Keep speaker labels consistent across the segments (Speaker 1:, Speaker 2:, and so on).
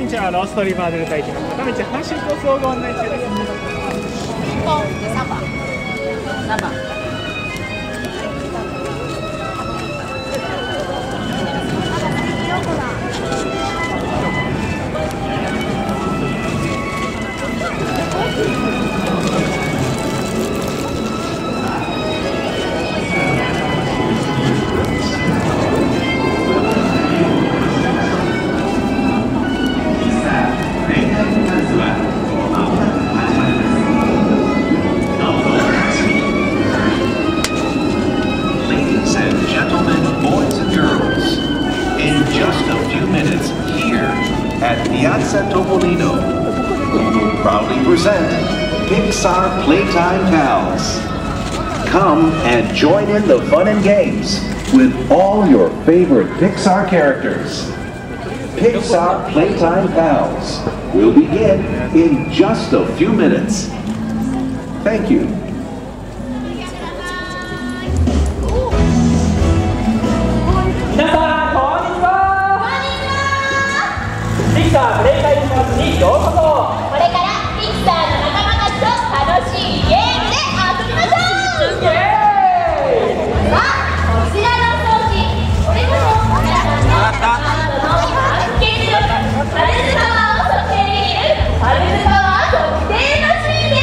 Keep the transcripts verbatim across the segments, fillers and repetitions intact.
Speaker 1: ちはローストリバーデルタ駅の片道阪神コースをご案内中です。
Speaker 2: ピンポンでさんばんさんばん
Speaker 3: Piazza Topolino, proudly present Pixar Playtime Pals. Come and join in the fun and games with all your favorite Pixar characters. Pixar Playtime Pals will begin in just a few minutes. Thank you.
Speaker 1: ピクサープレイタイムパークにようこそ。
Speaker 2: これからピクサーの仲間たちと楽しいゲームで遊びましょう。イエーイ。さあ、こちらの装置、これこそ皆さんのハートの関係力、パルスパワーを測定できるパルスパワー測定マシンです。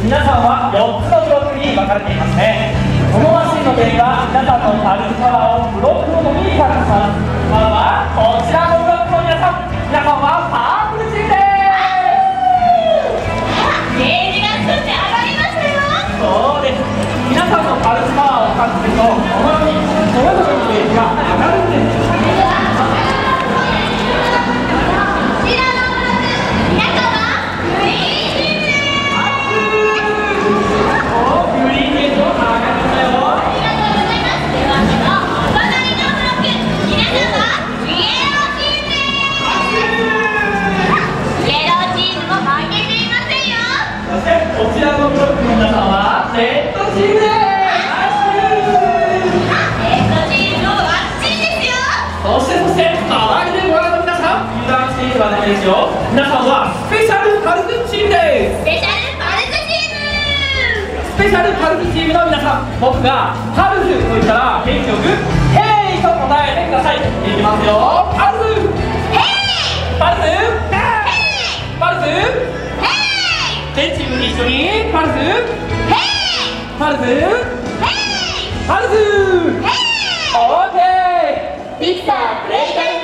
Speaker 1: 皆さんはよっつのブロックに分かれていますね。このマシンの原理は皆さんのパルスパワーをブロックごとに隠します。まずはこちらのブロックの皆さん、皆さんはパープルチームです。
Speaker 2: ゲージが少し上がりましたよ。
Speaker 1: そうです。皆さんのパルスパワーを感じると、このようにそれぞれのゲージが上がるんです。
Speaker 2: こちらのブロック、皆さんはグリーンチームです。
Speaker 1: おー、グリーンゲージも上がりましたよ。
Speaker 2: ありがとうございます。ではそのお隣のブロック、皆さんはイエローチームです。イエローチームも負けていませんよ。
Speaker 1: そしてこちらのブロックの皆さんはレッドチームです。
Speaker 2: レッドチームのワッチンですよ。
Speaker 1: そしてそして周りでご覧の皆さん、油断していればダメですよ。皆さんはスペシャルパルクチームです。
Speaker 2: スペシャルパルスチーム。
Speaker 1: スペシャルパルクチームの皆さん、僕がパルスと言ったら元気よくヘイと答えてください。いきますよ。パルス
Speaker 2: ヘイ。
Speaker 1: パルス
Speaker 2: ヘイ。
Speaker 1: パルス
Speaker 2: ヘイ。
Speaker 1: 全チーム一緒にパルス
Speaker 2: ヘイ。
Speaker 1: パルス
Speaker 2: ヘイ。
Speaker 1: パルス
Speaker 2: ヘイ。
Speaker 1: オーケー。
Speaker 2: ピクサープレイタイム